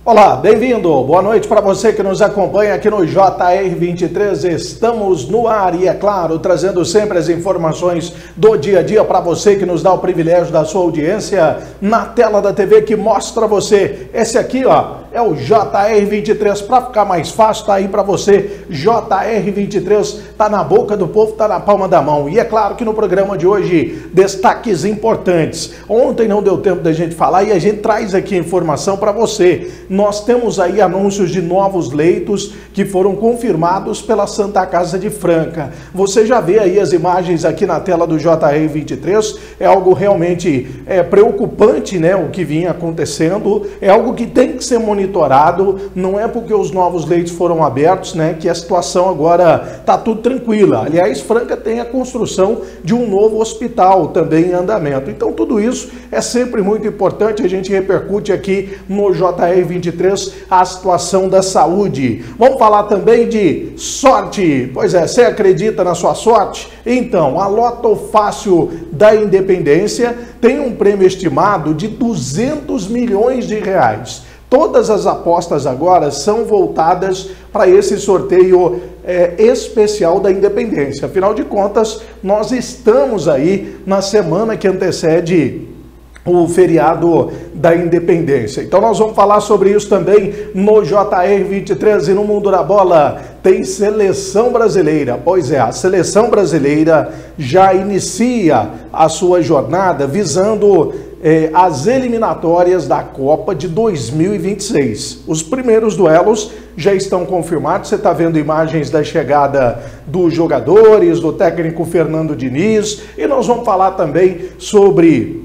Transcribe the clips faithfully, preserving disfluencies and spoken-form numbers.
Olá, bem-vindo, boa noite para você que nos acompanha aqui no J R vinte e três, estamos no ar e é claro, trazendo sempre as informações do dia a dia para você que nos dá o privilégio da sua audiência na tela da T V que mostra você. Esse aqui, ó, é o J R vinte e três, para ficar mais fácil, tá aí para você, J R vinte e três, tá na boca do povo, tá na palma da mão. E é claro que no programa de hoje, destaques importantes. Ontem não deu tempo da gente falar e a gente traz aqui a informação para você. Nós temos aí anúncios de novos leitos que foram confirmados pela Santa Casa de Franca. Você já vê aí as imagens aqui na tela do J R vinte e três, é algo realmente é, preocupante, né, o que vinha acontecendo, é algo que tem que ser monitorado, não é porque os novos leitos foram abertos, né, que a situação agora está tudo tranquila. Aliás, Franca tem a construção de um novo hospital também em andamento. Então tudo isso é sempre muito importante, a gente repercute aqui no J R vinte e três a situação da saúde. Vamos falar também de sorte. Pois é, você acredita na sua sorte? Então, a Loto Fácil da Independência tem um prêmio estimado de duzentos milhões de reais. Todas as apostas agora são voltadas para esse sorteio é, especial da Independência. Afinal de contas, nós estamos aí na semana que antecede o feriado da Independência. Então nós vamos falar sobre isso também no J R vinte e três e no Mundo da Bola. Tem seleção brasileira. Pois é, a seleção brasileira já inicia a sua jornada visando eh, as eliminatórias da Copa de dois mil e vinte e seis. Os primeiros duelos já estão confirmados. Você está vendo imagens da chegada dos jogadores, do técnico Fernando Diniz, e nós vamos falar também sobre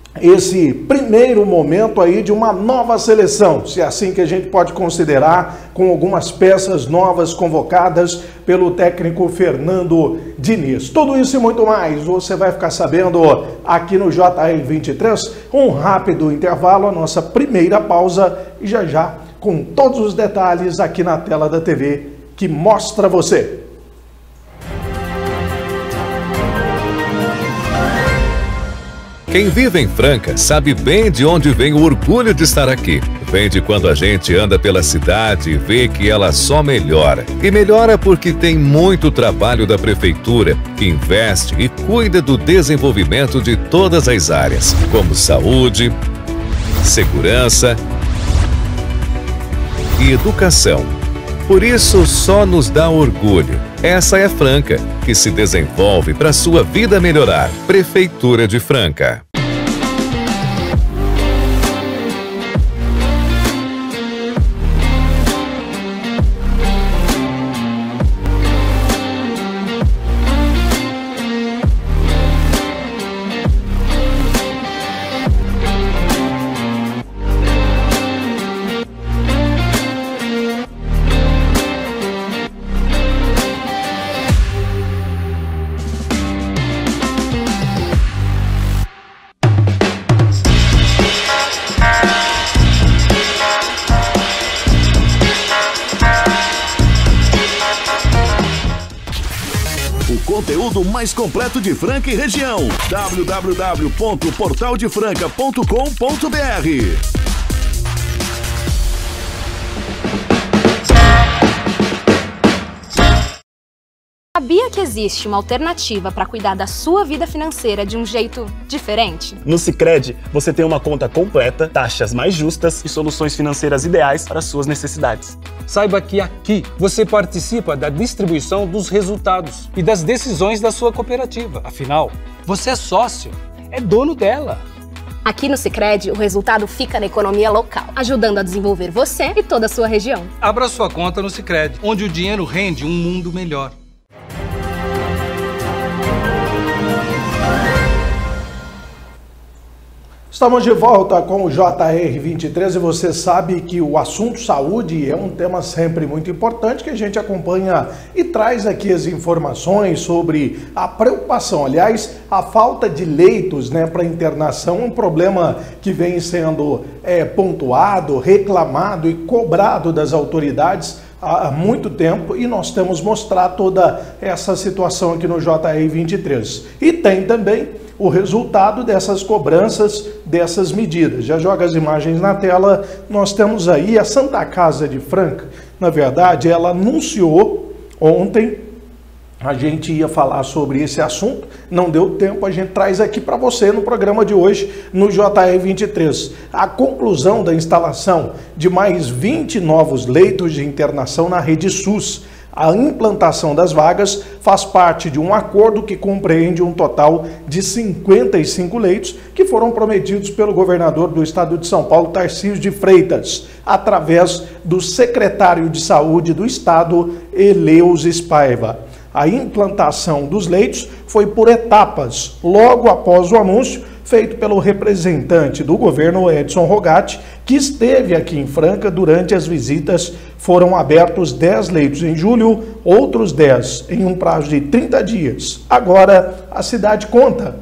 esse primeiro momento aí de uma nova seleção, se é assim que a gente pode considerar, com algumas peças novas convocadas pelo técnico Fernando Diniz. Tudo isso e muito mais você vai ficar sabendo aqui no J R vinte e três. Um rápido intervalo, a nossa primeira pausa, e já já com todos os detalhes aqui na tela da T V que mostra você. Quem vive em Franca sabe bem de onde vem o orgulho de estar aqui. Vem de quando a gente anda pela cidade e vê que ela só melhora. E melhora porque tem muito trabalho da prefeitura, que investe e cuida do desenvolvimento de todas as áreas, como saúde, segurança e educação. Por isso, só nos dá orgulho. Essa é Franca, que se desenvolve para sua vida melhorar. Prefeitura de Franca. Conteúdo mais completo de Franca e região. w w w ponto portal de franca ponto com ponto b r. Sabia que existe uma alternativa para cuidar da sua vida financeira de um jeito diferente? No Sicredi, você tem uma conta completa, taxas mais justas e soluções financeiras ideais para suas necessidades. Saiba que aqui você participa da distribuição dos resultados e das decisões da sua cooperativa. Afinal, você é sócio, é dono dela. Aqui no Sicredi, o resultado fica na economia local, ajudando a desenvolver você e toda a sua região. Abra sua conta no Sicredi, onde o dinheiro rende um mundo melhor. Estamos de volta com o J R vinte e três e você sabe que o assunto saúde é um tema sempre muito importante que a gente acompanha e traz aqui as informações sobre a preocupação, aliás, a falta de leitos, né, para internação, um problema que vem sendo é, pontuado, reclamado e cobrado das autoridades há muito tempo, e nós temos mostrado toda essa situação aqui no J R vinte e três. E tem também o resultado dessas cobranças, dessas medidas. Já joga as imagens na tela, nós temos aí a Santa Casa de Franca. Na verdade, ela anunciou ontem, a gente ia falar sobre esse assunto, não deu tempo, a gente traz aqui para você no programa de hoje, no J R vinte e três. A conclusão da instalação de mais vinte novos leitos de internação na rede SUS. A implantação das vagas faz parte de um acordo que compreende um total de cinquenta e cinco leitos que foram prometidos pelo governador do estado de São Paulo, Tarcísio de Freitas, através do secretário de Saúde do estado, Eleusis Paiva. A implantação dos leitos foi por etapas, logo após o anúncio feito pelo representante do governo, Edson Rogatti, que esteve aqui em Franca durante as visitas. Foram abertos dez leitos em julho, outros dez em um prazo de trinta dias. Agora, a cidade conta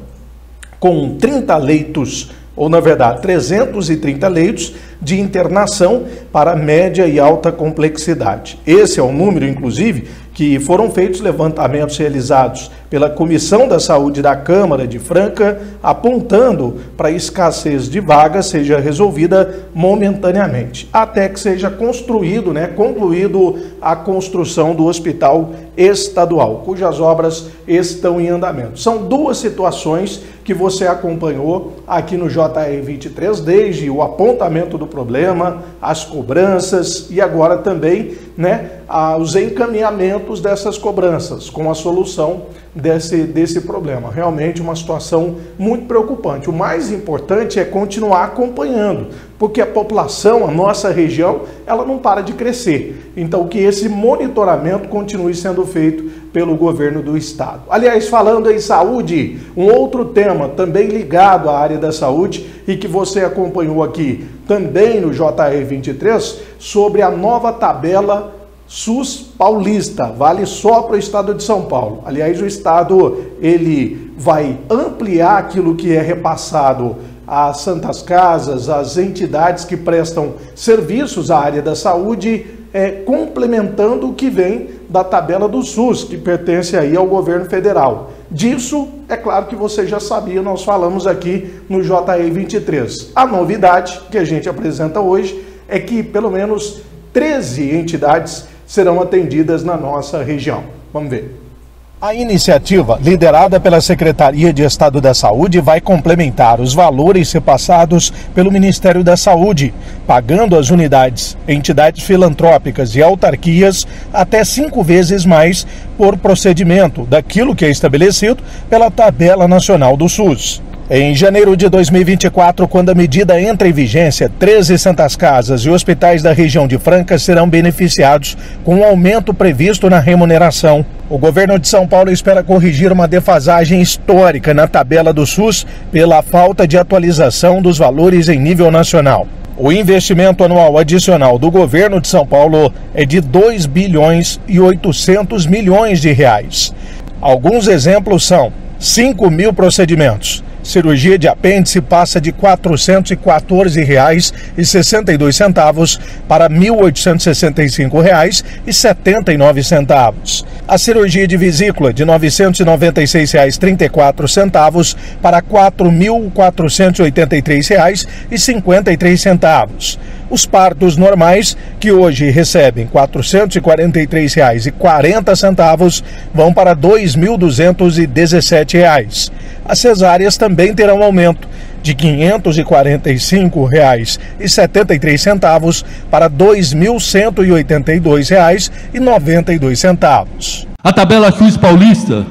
com trinta leitos, ou na verdade, trezentos e trinta leitos de internação para média e alta complexidade. Esse é o número, inclusive, que foram feitos levantamentos realizados pela Comissão da Saúde da Câmara de Franca, apontando para a escassez de vagas seja resolvida momentaneamente, até que seja construído, né, concluído a construção do hospital estadual, cujas obras estão em andamento. São duas situações que você acompanhou aqui no J R vinte e três, desde o apontamento do problema, as cobranças e agora também, né, os encaminhamentos dessas cobranças com a solução desse, desse problema. Realmente uma situação muito preocupante. O mais importante é continuar acompanhando, porque a população, a nossa região, ela não para de crescer. Então, que esse monitoramento continue sendo feito pelo governo do estado. Aliás, falando em saúde, um outro tema também ligado à área da saúde e que você acompanhou aqui também no J R vinte e três, sobre a nova tabela SUS paulista, vale só para o estado de São Paulo. Aliás, o estado ele vai ampliar aquilo que é repassado às santas casas, às entidades que prestam serviços à área da saúde, é, complementando o que vem da tabela do SUS, que pertence aí ao governo federal. Disso, é claro que você já sabia, nós falamos aqui no J R vinte e três. A novidade que a gente apresenta hoje é que pelo menos treze entidades serão atendidas na nossa região. Vamos ver. A iniciativa, liderada pela Secretaria de Estado da Saúde, vai complementar os valores repassados pelo Ministério da Saúde, pagando as unidades, entidades filantrópicas e autarquias até cinco vezes mais por procedimento daquilo que é estabelecido pela Tabela Nacional do SUS. Em janeiro de dois mil e vinte e quatro, quando a medida entra em vigência, treze santas casas e hospitais da região de Franca serão beneficiados com um aumento previsto na remuneração. O governo de São Paulo espera corrigir uma defasagem histórica na tabela do SUS pela falta de atualização dos valores em nível nacional. O investimento anual adicional do governo de São Paulo é de dois bilhões e oitocentos milhões de reais. Alguns exemplos são cinco mil procedimentos. Cirurgia de apêndice passa de quatrocentos e quatorze reais e sessenta e dois centavos para mil oitocentos e sessenta e cinco reais e setenta e nove centavos. A cirurgia de vesícula de novecentos e noventa e seis reais e trinta e quatro centavos para quatro mil quatrocentos e oitenta e três reais e cinquenta e três centavos. Os partos normais, que hoje recebem quatrocentos e quarenta e três reais e quarenta centavos, vão para dois mil duzentos e dezessete reais. As cesáreas também terão aumento de quinhentos e quarenta e cinco reais e setenta e três centavos para dois mil cento e oitenta e dois reais e noventa e dois centavos. A tabela SUS paulista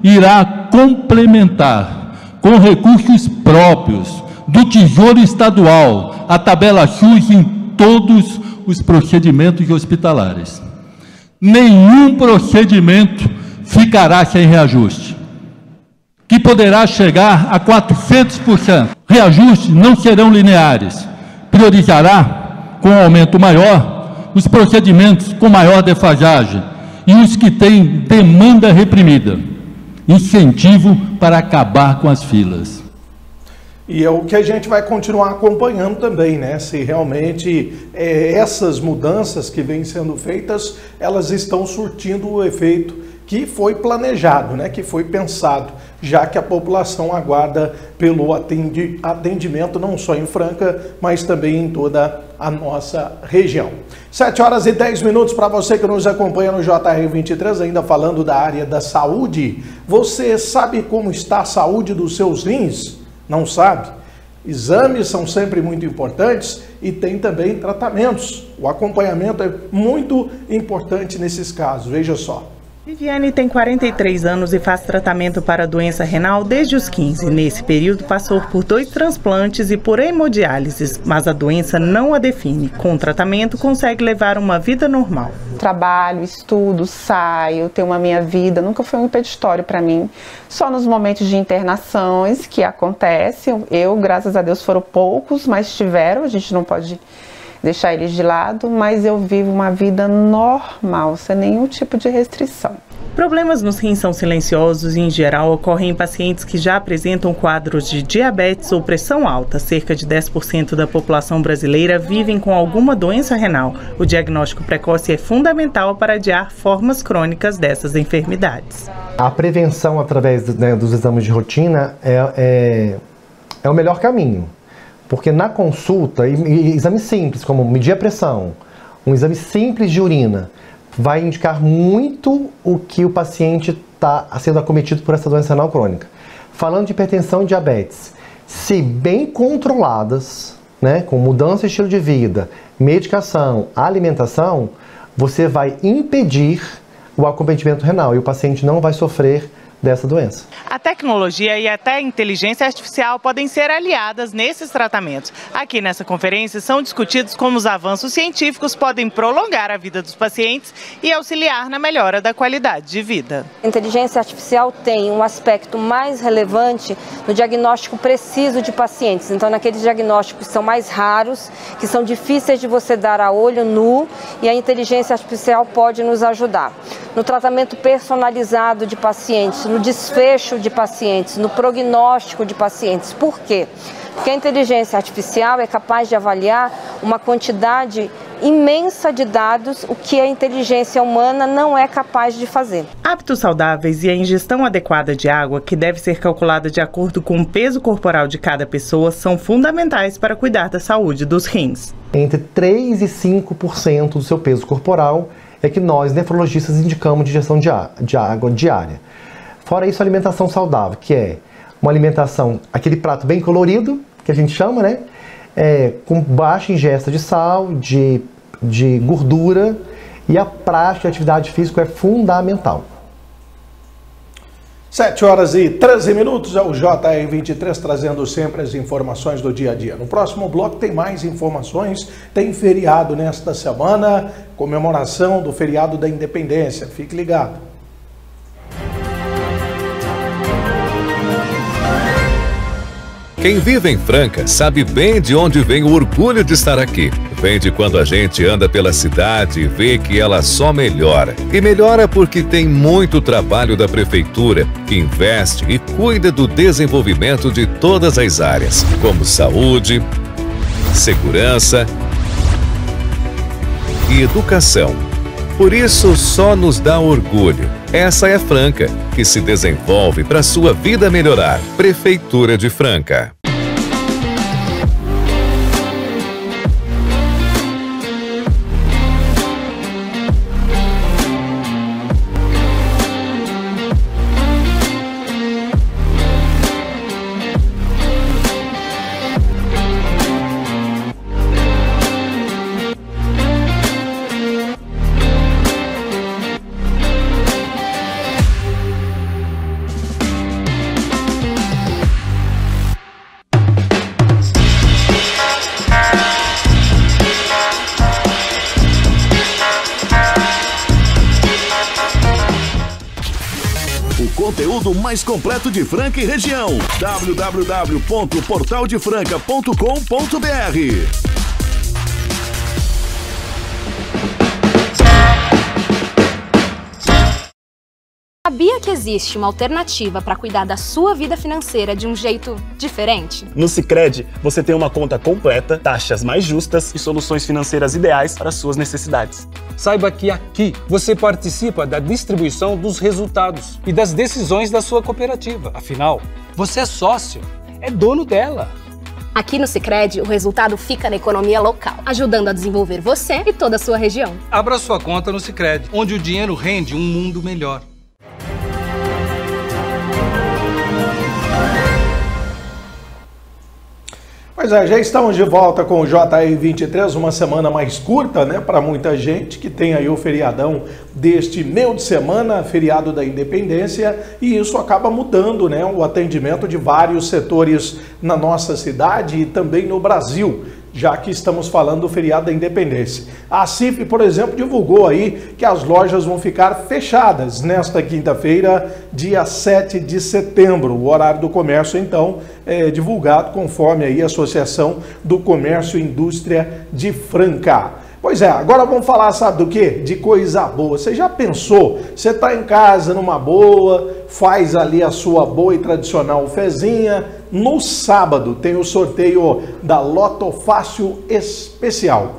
irá complementar com recursos próprios do Tesouro Estadual a tabela SUS em todos os procedimentos hospitalares. Nenhum procedimento ficará sem reajuste, que poderá chegar a quatrocentos por cento. Reajustes não serão lineares. Priorizará, com um aumento maior, os procedimentos com maior defasagem e os que têm demanda reprimida. Incentivo para acabar com as filas. E é o que a gente vai continuar acompanhando também, né? Se realmente é, essas mudanças que vêm sendo feitas, elas estão surtindo o efeito que foi planejado, né, que foi pensado, já que a população aguarda pelo atendi atendimento não só em Franca, mas também em toda a nossa região. sete horas e dez minutos para você que nos acompanha no J R vinte e três, ainda falando da área da saúde. Você sabe como está a saúde dos seus rins? Não sabe? Exames são sempre muito importantes e tem também tratamentos. O acompanhamento é muito importante nesses casos, veja só. Viviane tem quarenta e três anos e faz tratamento para a doença renal desde os quinze. Nesse período passou por dois transplantes e por hemodiálise, mas a doença não a define. Com o tratamento consegue levar uma vida normal. Trabalho, estudo, saio, tenho uma minha vida, nunca foi um impeditório para mim. Só nos momentos de internações que acontece, eu, graças a Deus, foram poucos, mas tiveram, a gente não pode deixar eles de lado, mas eu vivo uma vida normal, sem nenhum tipo de restrição. Problemas nos rins são silenciosos e, em geral, ocorrem em pacientes que já apresentam quadros de diabetes ou pressão alta. Cerca de dez por cento da população brasileira vivem com alguma doença renal. O diagnóstico precoce é fundamental para adiar formas crônicas dessas enfermidades. A prevenção através, né, dos exames de rotina é, é, é o melhor caminho. Porque na consulta, e, e exames simples, como medir a pressão, um exame simples de urina, vai indicar muito o que o paciente está sendo acometido por essa doença renal crônica. Falando de hipertensão e diabetes, se bem controladas, né, com mudança de estilo de vida, medicação, alimentação, você vai impedir o acometimento renal e o paciente não vai sofrer dessa doença. A tecnologia e até a inteligência artificial podem ser aliadas nesses tratamentos. Aqui nessa conferência são discutidos como os avanços científicos podem prolongar a vida dos pacientes e auxiliar na melhora da qualidade de vida. A inteligência artificial tem um aspecto mais relevante no diagnóstico preciso de pacientes. Então, naqueles diagnósticos que são mais raros, que são difíceis de você dar a olho nu, e a inteligência artificial pode nos ajudar. No tratamento personalizado de pacientes, no desfecho de pacientes, no prognóstico de pacientes. Por quê? Porque a inteligência artificial é capaz de avaliar uma quantidade imensa de dados, o que a inteligência humana não é capaz de fazer. Hábitos saudáveis e a ingestão adequada de água, que deve ser calculada de acordo com o peso corporal de cada pessoa, são fundamentais para cuidar da saúde dos rins. Entre três e cinco por cento do seu peso corporal é que nós, nefrologistas, indicamos de ingestão de, de água diária. Fora isso, a alimentação saudável, que é uma alimentação, aquele prato bem colorido, que a gente chama, né? É, com baixa ingesta de sal, de, de gordura, e a prática de atividade física é fundamental. sete horas e treze minutos, é o J R vinte e três trazendo sempre as informações do dia a dia. No próximo bloco tem mais informações, tem feriado nesta semana, comemoração do feriado da Independência, fique ligado. Quem vive em Franca sabe bem de onde vem o orgulho de estar aqui. Vem de quando a gente anda pela cidade e vê que ela só melhora. E melhora porque tem muito trabalho da prefeitura, que investe e cuida do desenvolvimento de todas as áreas, como saúde, segurança e educação. Por isso, só nos dá orgulho. Essa é Franca, que se desenvolve para sua vida melhorar. Prefeitura de Franca. Conteúdo mais completo de Franca e região. w w w ponto portal de franca ponto com ponto b r. Sabia que existe uma alternativa para cuidar da sua vida financeira de um jeito diferente? No Sicredi, você tem uma conta completa, taxas mais justas e soluções financeiras ideais para suas necessidades. Saiba que aqui você participa da distribuição dos resultados e das decisões da sua cooperativa. Afinal, você é sócio, é dono dela. Aqui no Sicredi, o resultado fica na economia local, ajudando a desenvolver você e toda a sua região. Abra sua conta no Sicredi, onde o dinheiro rende um mundo melhor. Pois é, já estamos de volta com o J R vinte e três, uma semana mais curta, né, para muita gente que tem aí o feriadão deste meio de semana, feriado da Independência, e isso acaba mudando, né, o atendimento de vários setores na nossa cidade e também no Brasil, já que estamos falando do feriado da Independência. A CIF, por exemplo, divulgou aí que as lojas vão ficar fechadas nesta quinta-feira, dia sete de setembro. O horário do comércio, então, é divulgado conforme aí a Associação do Comércio e Indústria de Franca. Pois é, agora vamos falar, sabe do quê? De coisa boa. Você já pensou? Você está em casa numa boa, faz ali a sua boa e tradicional fezinha. No sábado tem o sorteio da Loto Fácil Especial.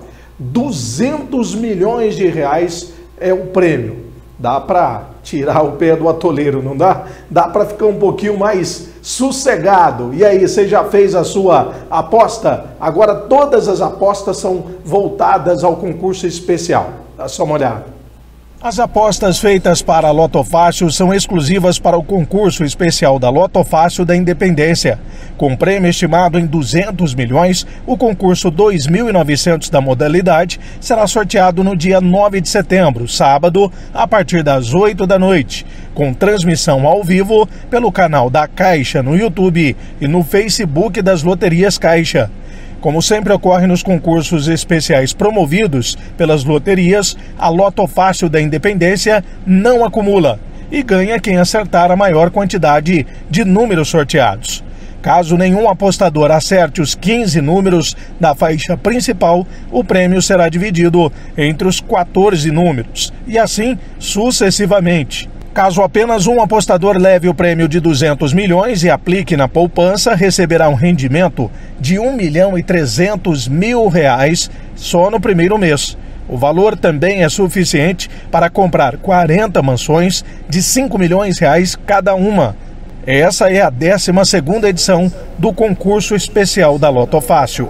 duzentos milhões de reais é o prêmio. Dá para tirar o pé do atoleiro, não dá? Dá para ficar um pouquinho mais sossegado. E aí, você já fez a sua aposta? Agora todas as apostas são voltadas ao concurso especial. Dá só uma olhada. As apostas feitas para a Loto Fácil são exclusivas para o concurso especial da Loto Fácil da Independência. Com prêmio estimado em duzentos milhões, o concurso dois mil e novecentos da modalidade será sorteado no dia nove de setembro, sábado, a partir das oito da noite, com transmissão ao vivo pelo canal da Caixa no YouTube e no Facebook das Loterias Caixa. Como sempre ocorre nos concursos especiais promovidos pelas loterias, a Loto Fácil da Independência não acumula e ganha quem acertar a maior quantidade de números sorteados. Caso nenhum apostador acerte os quinze números da faixa principal, o prêmio será dividido entre os quatorze números e assim sucessivamente. Caso apenas um apostador leve o prêmio de duzentos milhões e aplique na poupança, receberá um rendimento de um milhão e trezentos mil reais só no primeiro mês. O valor também é suficiente para comprar quarenta mansões de cinco milhões de reais cada uma. Essa é a décima segunda edição do concurso especial da Loto Fácil.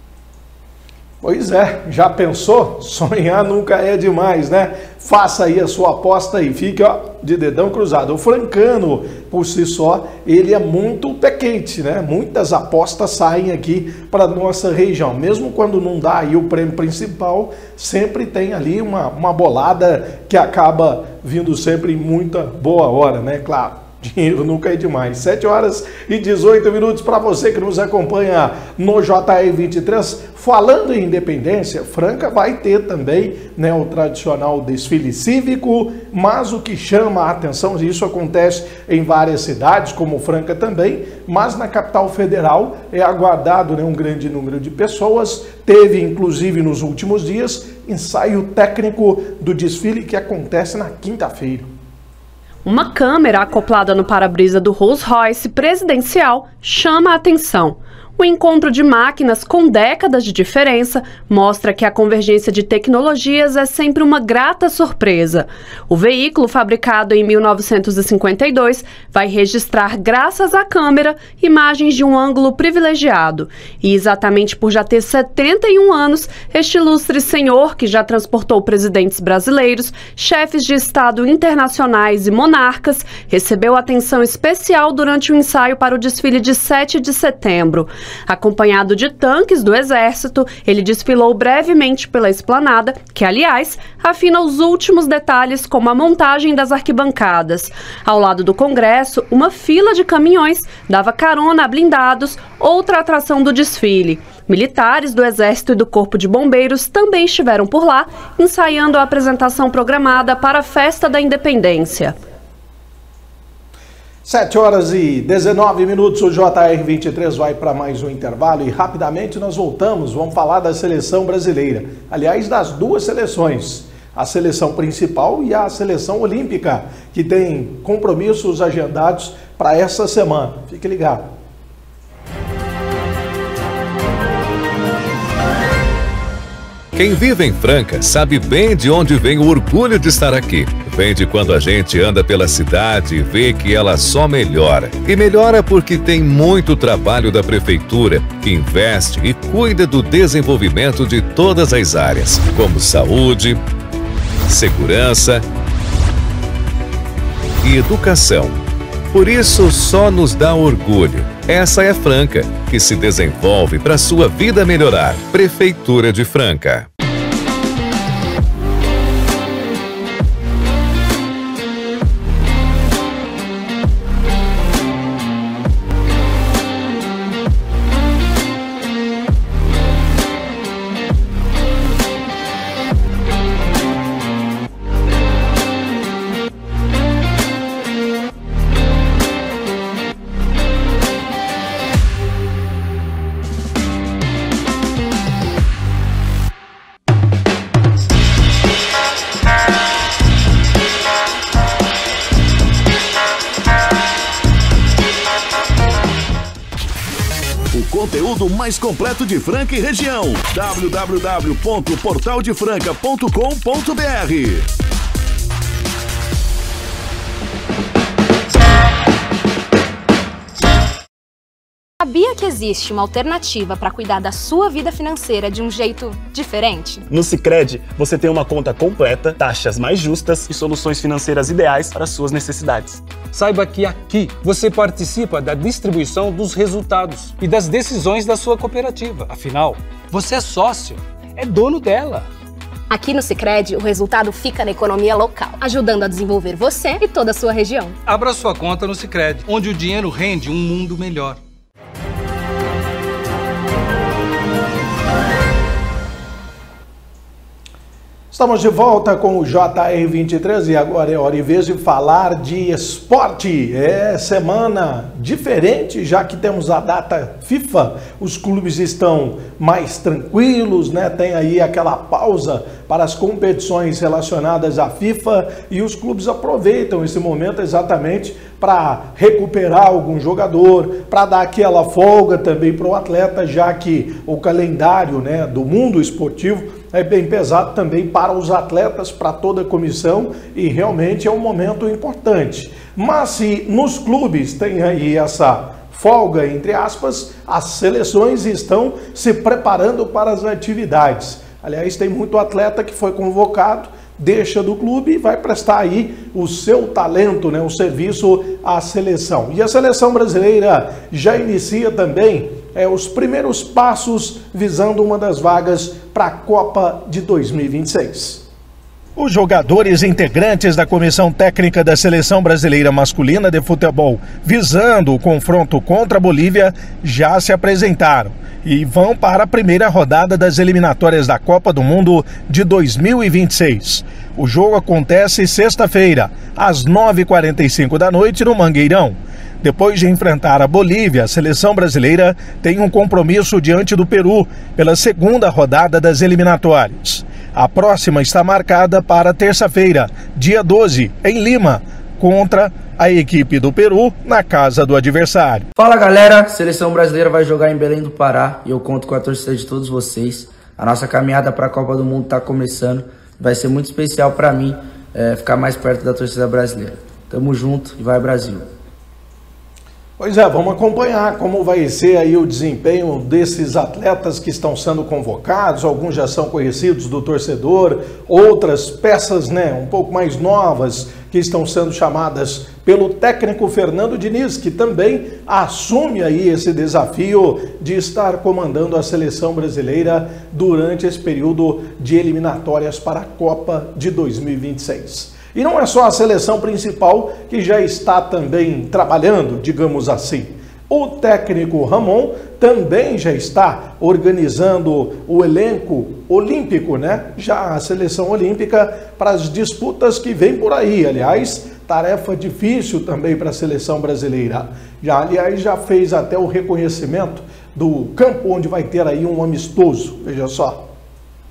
Pois é, já pensou? Sonhar nunca é demais, né? Faça aí a sua aposta e fique, ó, de dedão cruzado. O francano, por si só, ele é muito pé quente, né? Muitas apostas saem aqui para nossa região. Mesmo quando não dá aí o prêmio principal, sempre tem ali uma, uma bolada que acaba vindo sempre em muita boa hora, né? Claro. Dinheiro nunca é demais. sete horas e dezoito minutos para você que nos acompanha no J R vinte e três. Falando em Independência, Franca vai ter também, né, o tradicional desfile cívico, mas o que chama a atenção, isso acontece em várias cidades, como Franca também, mas na capital federal é aguardado, né, um grande número de pessoas. Teve, inclusive, nos últimos dias, ensaio técnico do desfile que acontece na quinta-feira. Uma câmera acoplada no para-brisa do Rolls-Royce presidencial chama a atenção. O encontro de máquinas com décadas de diferença mostra que a convergência de tecnologias é sempre uma grata surpresa. O veículo, fabricado em mil novecentos e cinquenta e dois, vai registrar, graças à câmera, imagens de um ângulo privilegiado. E exatamente por já ter setenta e um anos, este ilustre senhor, que já transportou presidentes brasileiros, chefes de Estado internacionais e monarcas, recebeu atenção especial durante o ensaio para o desfile de sete de setembro. Acompanhado de tanques do Exército, ele desfilou brevemente pela esplanada, que, aliás, afina os últimos detalhes como a montagem das arquibancadas. Ao lado do Congresso, uma fila de caminhões dava carona a blindados, outra atração do desfile. Militares do Exército e do Corpo de Bombeiros também estiveram por lá, ensaiando a apresentação programada para a Festa da Independência. sete horas e dezenove minutos, o J R vinte e três vai para mais um intervalo e rapidamente nós voltamos, vamos falar da seleção brasileira. Aliás, das duas seleções. a seleção principal e a seleção olímpica, que tem compromissos agendados para essa semana. Fique ligado. Quem vive em Franca sabe bem de onde vem o orgulho de estar aqui. Vem de quando a gente anda pela cidade e vê que ela só melhora. E melhora porque tem muito trabalho da prefeitura, que investe e cuida do desenvolvimento de todas as áreas, como saúde, segurança e educação. Por isso, só nos dá orgulho. Essa é Franca, que se desenvolve para sua vida melhorar. Prefeitura de Franca. Conteúdo mais completo de Franca e região. w w w ponto portal de franca ponto com ponto b r. Sabia que existe uma alternativa para cuidar da sua vida financeira de um jeito diferente? No Sicredi, você tem uma conta completa, taxas mais justas e soluções financeiras ideais para suas necessidades. Saiba que aqui você participa da distribuição dos resultados e das decisões da sua cooperativa. Afinal, você é sócio, é dono dela. Aqui no Sicredi, o resultado fica na economia local, ajudando a desenvolver você e toda a sua região. Abra sua conta no Sicredi, onde o dinheiro rende um mundo melhor. Estamos de volta com o J R vinte e três e agora é hora e vez de falar de esporte. É semana diferente, já que temos a data FIFA, os clubes estão mais tranquilos, né? Tem aí aquela pausa para as competições relacionadas à FIFA e os clubes aproveitam esse momento exatamente para recuperar algum jogador, para dar aquela folga também para o atleta, já que o calendário, né, do mundo esportivo é bem pesado também para os atletas, para toda a comissão, e realmente é um momento importante. Mas se nos clubes tem aí essa folga, entre aspas, as seleções estão se preparando para as atividades. Aliás, tem muito atleta que foi convocado, deixa do clube e vai prestar aí o seu talento, né, o serviço à seleção. E a seleção brasileira já inicia também é, os primeiros passos visando uma das vagas para a Copa de dois mil e vinte e seis. Os jogadores integrantes da Comissão Técnica da Seleção Brasileira Masculina de Futebol, visando o confronto contra a Bolívia, já se apresentaram e vão para a primeira rodada das eliminatórias da Copa do Mundo de dois mil e vinte e seis. O jogo acontece sexta-feira, às nove e quarenta e cinco da noite, no Mangueirão. Depois de enfrentar a Bolívia, a seleção brasileira tem um compromisso diante do Peru pela segunda rodada das eliminatórias. A próxima está marcada para terça-feira, dia doze, em Lima, contra a equipe do Peru na casa do adversário. Fala galera, a seleção brasileira vai jogar em Belém do Pará e eu conto com a torcida de todos vocês. A nossa caminhada para a Copa do Mundo está começando, vai ser muito especial para mim é, ficar mais perto da torcida brasileira. Tamo junto e vai Brasil! Pois é, vamos acompanhar como vai ser aí o desempenho desses atletas que estão sendo convocados. Alguns já são conhecidos do torcedor, outras peças, né, um pouco mais novas que estão sendo chamadas pelo técnico Fernando Diniz, que também assume aí esse desafio de estar comandando a seleção brasileira durante esse período de eliminatórias para a Copa de dois mil e vinte e seis. E não é só a seleção principal que já está também trabalhando, digamos assim. O técnico Ramon também já está organizando o elenco olímpico, né? Já a seleção olímpica para as disputas que vem por aí. Aliás, tarefa difícil também para a seleção brasileira. Já, aliás, já fez até o reconhecimento do campo onde vai ter aí um amistoso. Veja só.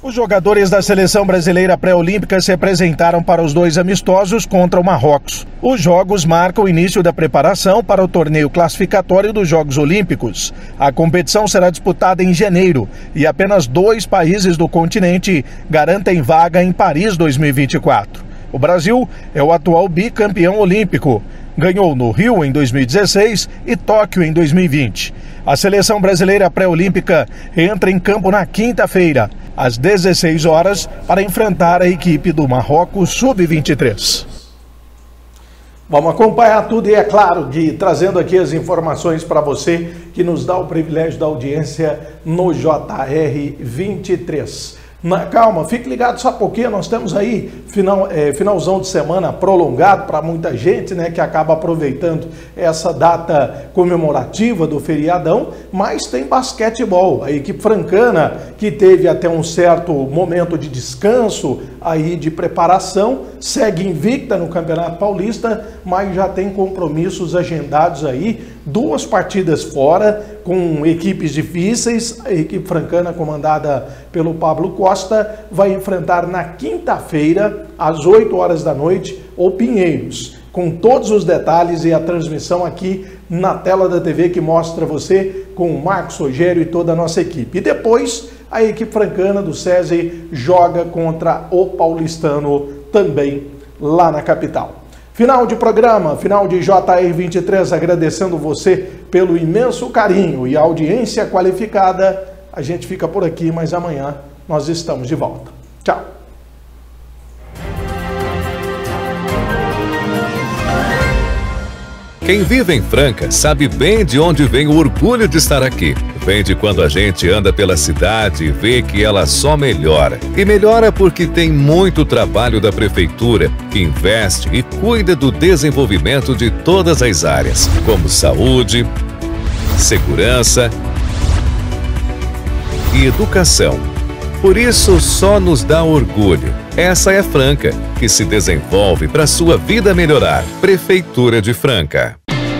Os jogadores da seleção brasileira pré-olímpica se apresentaram para os dois amistosos contra o Marrocos. Os jogos marcam o início da preparação para o torneio classificatório dos Jogos Olímpicos. A competição será disputada em janeiro e apenas dois países do continente garantem vaga em Paris dois mil e vinte e quatro. O Brasil é o atual bicampeão olímpico. Ganhou no Rio em dois mil e dezesseis e Tóquio em dois mil e vinte. A seleção brasileira pré-olímpica entra em campo na quinta-feira, às dezesseis horas, para enfrentar a equipe do Marrocos sub vinte e três. Vamos acompanhar tudo e, é claro, de, trazendo aqui as informações para você que nos dá o privilégio da audiência no J R vinte e três. Na, calma, fique ligado só porque nós temos aí final, é, finalzão de semana prolongado para muita gente, né, que acaba aproveitando essa data comemorativa do feriadão, mas tem basquetebol. A equipe francana, que teve até um certo momento de descanso aí de preparação, segue invicta no Campeonato Paulista, mas já tem compromissos agendados aí, duas partidas fora, com equipes difíceis. A equipe francana, comandada pelo Pablo Costa, vai enfrentar na quinta-feira, às oito horas da noite, o Pinheiros, com todos os detalhes e a transmissão aqui na tela da T V que mostra você com o Marcos Rogério e toda a nossa equipe. E depois, a equipe francana do SESI joga contra o paulistano também lá na capital. Final de programa, final de J R vinte e três, agradecendo você pelo imenso carinho e audiência qualificada. A gente fica por aqui, mas amanhã nós estamos de volta. Tchau. Quem vive em Franca sabe bem de onde vem o orgulho de estar aqui. Vem de quando a gente anda pela cidade e vê que ela só melhora. E melhora porque tem muito trabalho da prefeitura, que investe e cuida do desenvolvimento de todas as áreas, como saúde, segurança e educação. Por isso, só nos dá orgulho. Essa é Franca, que se desenvolve para sua vida melhorar. Prefeitura de Franca.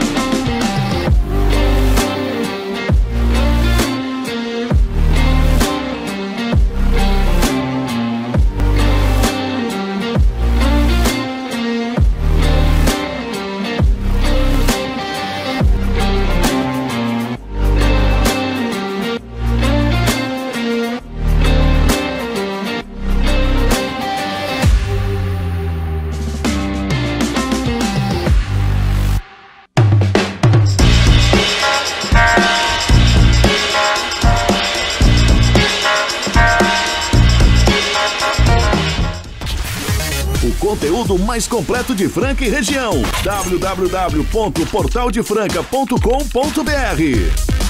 Conteúdo mais completo de Franca e região. w w w ponto portal de franca ponto com ponto b r.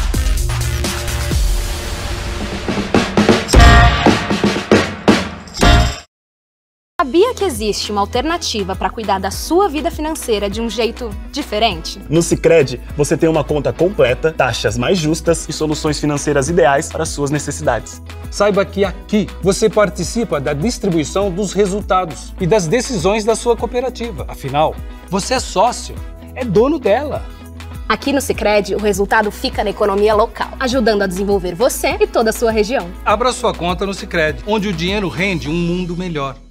Sabia que existe uma alternativa para cuidar da sua vida financeira de um jeito diferente? No Sicredi, você tem uma conta completa, taxas mais justas e soluções financeiras ideais para suas necessidades. Saiba que aqui você participa da distribuição dos resultados e das decisões da sua cooperativa. Afinal, você é sócio, é dono dela. Aqui no Sicredi, o resultado fica na economia local, ajudando a desenvolver você e toda a sua região. Abra sua conta no Sicredi, onde o dinheiro rende um mundo melhor.